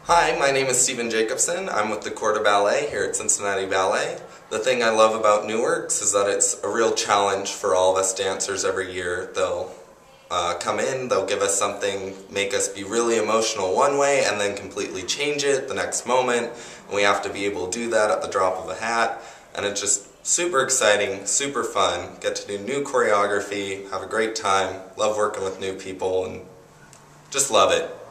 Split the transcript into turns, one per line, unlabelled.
Hi, my name is Stephen Jacobsen. I'm with the Corps de Ballet here at Cincinnati Ballet. The thing I love about Newarks is that it's a real challenge for all of us dancers every year. They'll come in, they'll give us something, make us be really emotional one way, and then completely change it the next moment. And we have to be able to do that at the drop of a hat. And it's just super exciting, super fun. Get to do new choreography, have a great time, love working with new people, and just love it.